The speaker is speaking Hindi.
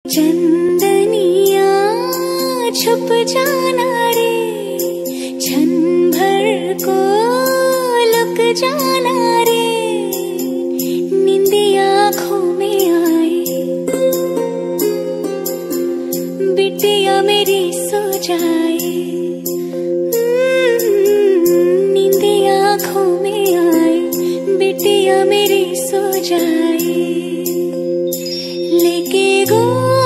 चंदनिया छुप जाना रे, क्षण भर को लुक जाना रे, नींदिया आँखों में आए, बिटिया मेरी सो जाए, नींदिया आँखों में आए, बिटिया मेरी सो जाए, लेके गो